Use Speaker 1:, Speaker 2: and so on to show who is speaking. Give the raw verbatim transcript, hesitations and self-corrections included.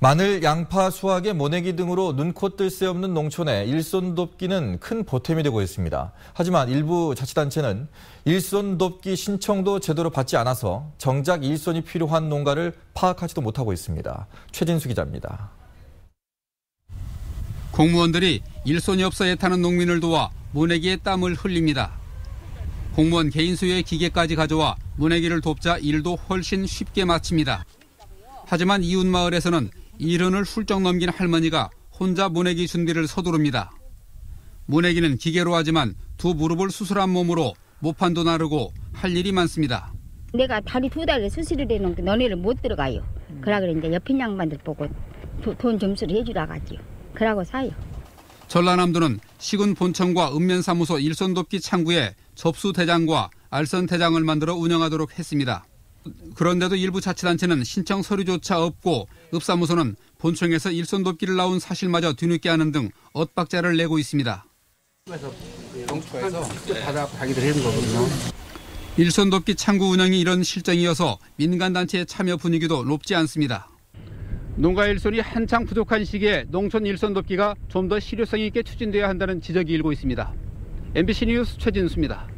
Speaker 1: 마늘, 양파, 수확에 모내기 등으로 눈코 뜰 새 없는 농촌에 일손 돕기는 큰 보탬이 되고 있습니다. 하지만 일부 자치단체는 일손 돕기 신청도 제대로 받지 않아서 정작 일손이 필요한 농가를 파악하지도 못하고 있습니다. 최진수 기자입니다.
Speaker 2: 공무원들이 일손이 없어 애타는 농민을 도와 모내기에 땀을 흘립니다. 공무원 개인 소유의 기계까지 가져와 모내기를 돕자 일도 훨씬 쉽게 마칩니다. 하지만 이웃 마을에서는 일흔을 훌쩍 넘긴 할머니가 혼자 모내기 준비를 서두릅니다. 모내기는 기계로 하지만 두 무릎을 수술한 몸으로 모판도 나르고 할 일이 많습니다.
Speaker 3: 내가 다리 두 달에 수술을 해놓은 게 너네를 못 들어가요. 그러고 이제 옆에 양반들 보고 도, 돈 점수를 해주라 가지요. 그러고 사요.
Speaker 2: 전라남도는 시군 본청과 읍면사무소 일손돕기 창구에 접수대장과 알선대장을 만들어 운영하도록 했습니다. 그런데도 일부 자치단체는 신청 서류조차 없고 읍사무소는 본청에서 일손돕기를 나온 사실마저 뒤늦게 하는 등 엇박자를 내고 있습니다. 일손돕기 창구 운영이 이런 실정이어서 민간단체의 참여 분위기도 높지 않습니다. 농가 일손이 한창 부족한 시기에 농촌 일손돕기가 좀 더 실효성 있게 추진돼야 한다는 지적이 일고 있습니다. 엠비씨 뉴스 최진수입니다.